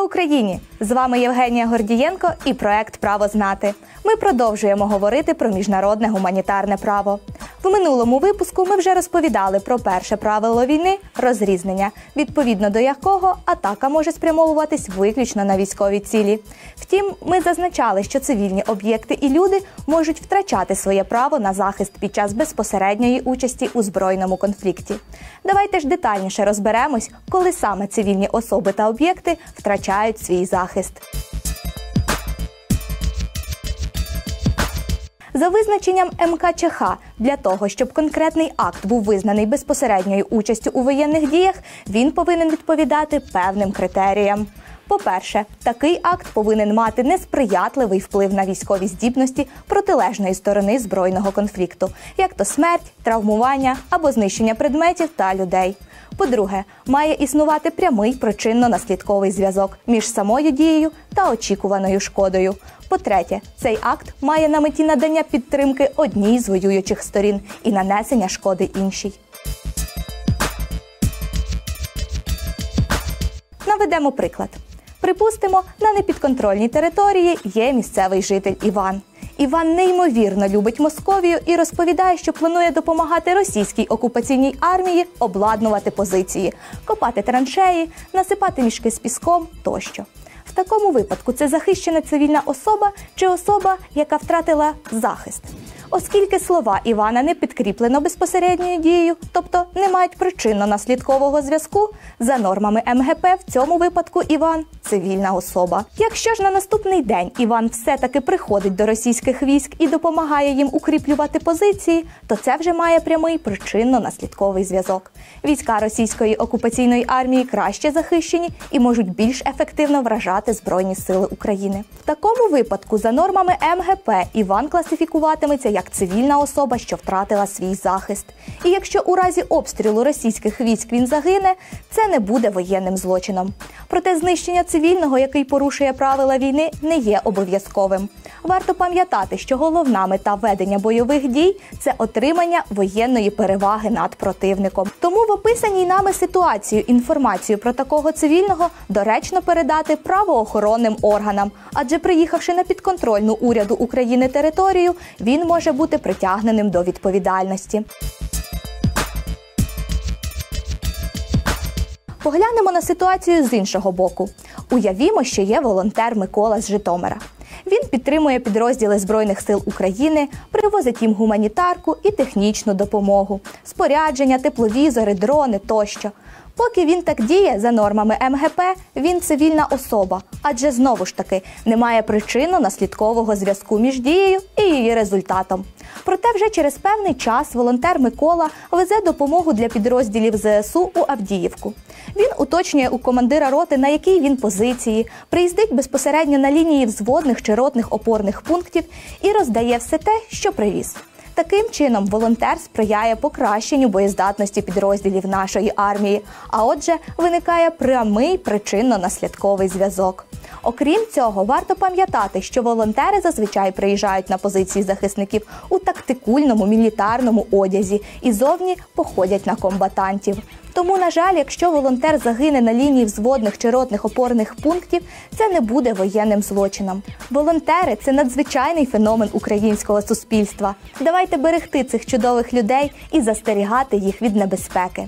Україні! З вами Євгенія Гордієнко і проект «Право знати». Ми продовжуємо говорити про міжнародне гуманітарне право. В минулому випуску ми вже розповідали про перше правило війни – розрізнення, відповідно до якого атака може спрямовуватись виключно на військові цілі. Втім, ми зазначали, що цивільні об'єкти і люди можуть втрачати своє право на захист під час безпосередньої участі у збройному конфлікті. Давайте ж детальніше розберемось, коли саме цивільні особи та об'єкти втрачають свій захист. За визначенням МКЧХ, для того, щоб конкретний акт був визнаний безпосередньою участю у воєнних діях, він повинен відповідати певним критеріям. По-перше, такий акт повинен мати несприятливий вплив на військові здібності протилежної сторони збройного конфлікту, як то смерть, травмування або знищення предметів та людей. По-друге, має існувати прямий причинно-наслідковий зв'язок між самою дією та очікуваною шкодою. По-третє, цей акт має на меті надання підтримки одній з воюючих сторін і нанесення шкоди іншій. Наведемо приклад. Припустимо, на непідконтрольній території є місцевий житель Іван. Іван неймовірно любить Московію і розповідає, що планує допомагати російській окупаційній армії обладнувати позиції, копати траншеї, насипати мішки з піском тощо. В такому випадку це захищена цивільна особа чи особа, яка втратила захист. Оскільки слова Івана не підкріплено безпосередньою дією, тобто не мають причинно-наслідкового зв'язку, за нормами МГП в цьому випадку Іван – цивільна особа. Якщо ж на наступний день Іван все-таки приходить до російських військ і допомагає їм укріплювати позиції, то це вже має прямий причинно-наслідковий зв'язок. Війська російської окупаційної армії краще захищені і можуть більш ефективно вражати Збройні сили України. В такому випадку за нормами МГП Іван класифікуватиметься як цивільна особа, що втратила свій захист. І якщо у разі обстрілу російських військ він загине, це не буде воєнним злочином. Проте знищення цивільного, який порушує правила війни, не є обов'язковим. Варто пам'ятати, що головна мета ведення бойових дій – це отримання воєнної переваги над противником. Тому в описаній нами ситуацію інформацію про такого цивільного доречно передати правоохоронним органам, адже приїхавши на підконтрольну уряду України територію, він може бути притягненим до відповідальності. Поглянемо на ситуацію з іншого боку. Уявімо, що є волонтер Микола з Житомира. Він підтримує підрозділи Збройних сил України, привозить їм гуманітарку і технічну допомогу, спорядження, тепловізори, дрони тощо. Поки він так діє, за нормами МГП, він цивільна особа, адже, знову ж таки, немає причинно-наслідкового зв'язку між дією і її результатом. Проте вже через певний час волонтер Микола везе допомогу для підрозділів ЗСУ у Авдіївку. Він уточнює у командира роти, на якій він позиції, приїздить безпосередньо на лінії взводних чи ротних опорних пунктів і роздає все те, що привіз. Таким чином, волонтер сприяє покращенню боєздатності підрозділів нашої армії, а отже, виникає прямий причинно-наслідковий зв'язок. Окрім цього, варто пам'ятати, що волонтери зазвичай приїжджають на позиції захисників у тактикульному мілітарному одязі і зовні походять на комбатантів. Тому, на жаль, якщо волонтер загине на лінії взводних чи ротних опорних пунктів, це не буде воєнним злочином. Волонтери – це надзвичайний феномен українського суспільства. Давайте берегти цих чудових людей і застерігати їх від небезпеки.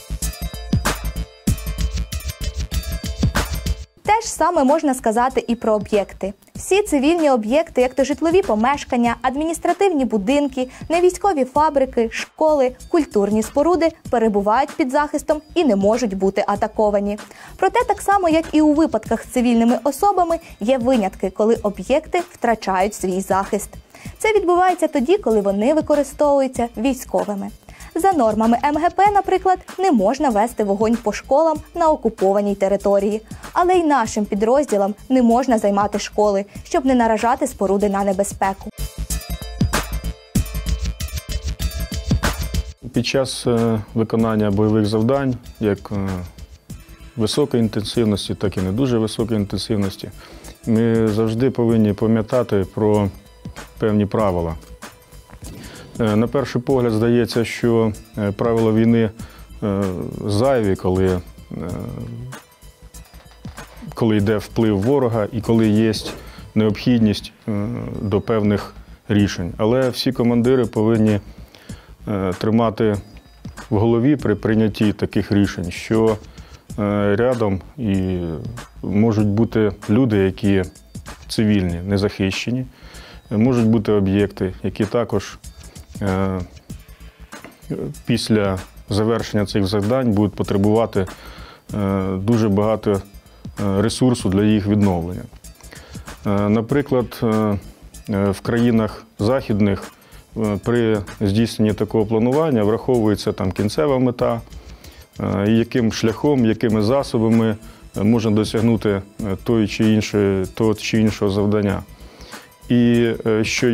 Те ж саме можна сказати і про об'єкти. Всі цивільні об'єкти, як то житлові помешкання, адміністративні будинки, невійськові фабрики, школи, культурні споруди перебувають під захистом і не можуть бути атаковані. Проте так само, як і у випадках з цивільними особами, є винятки, коли об'єкти втрачають свій захист. Це відбувається тоді, коли вони використовуються військовими. За нормами МГП, наприклад, не можна вести вогонь по школам на окупованій території. Але й нашим підрозділам не можна займати школи, щоб не наражати споруди на небезпеку. Під час виконання бойових завдань, як високої інтенсивності, так і не дуже високої інтенсивності, ми завжди повинні пам'ятати про певні правила. На перший погляд здається, що правила війни зайві, коли коли йде вплив ворога і коли є необхідність до певних рішень. Але всі командири повинні тримати в голові при прийнятті таких рішень, що рядом і можуть бути люди, які цивільні, незахищені, можуть бути об'єкти, які також після завершення цих завдань будуть потребувати дуже багато ресурсу для їх відновлення. Наприклад, в країнах західних при здійсненні такого планування враховується там кінцева мета, і яким шляхом, якими засобами можна досягнути того чи іншого завдання. І що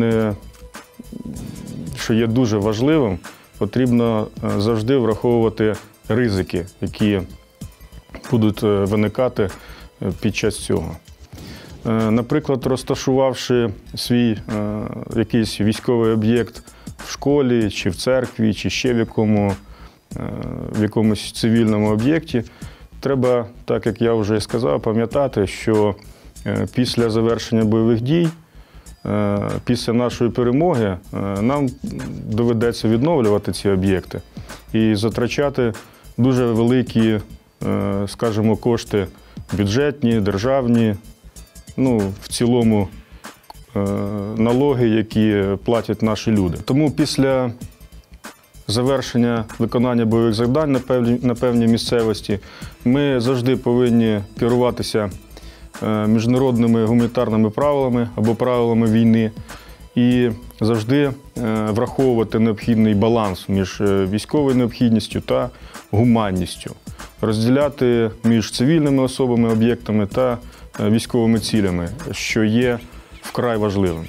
є дуже важливим, потрібно завжди враховувати ризики, які будуть виникати під час цього. Наприклад, розташувавши свій якийсь військовий об'єкт в школі, чи в церкві, чи ще в якомусь цивільному об'єкті, треба, так як я вже сказав, пам'ятати, що після завершення бойових дій, після нашої перемоги, нам доведеться відновлювати ці об'єкти і затрачати дуже великі, скажімо, кошти бюджетні, державні, в цілому налоги, які платять наші люди. Тому після завершення виконання бойових завдань на певній місцевості ми завжди повинні керуватися міжнародними гуманітарними правилами або правилами війни і завжди враховувати необхідний баланс між військовою необхідністю та гуманністю, розділяти між цивільними особами, об'єктами та військовими цілями, що є вкрай важливим.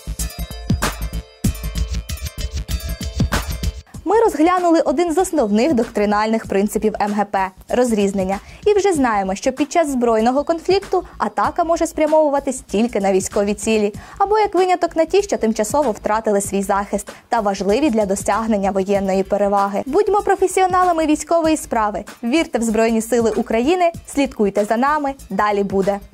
Ми розглянули один з основних доктринальних принципів МГП – розрізнення. І вже знаємо, що під час збройного конфлікту атака може спрямовуватись тільки на військові цілі, або як виняток на ті, що тимчасово втратили свій захист та важливі для досягнення воєнної переваги. Будьмо професіоналами військової справи, вірте в Збройні Сили України, слідкуйте за нами, далі буде.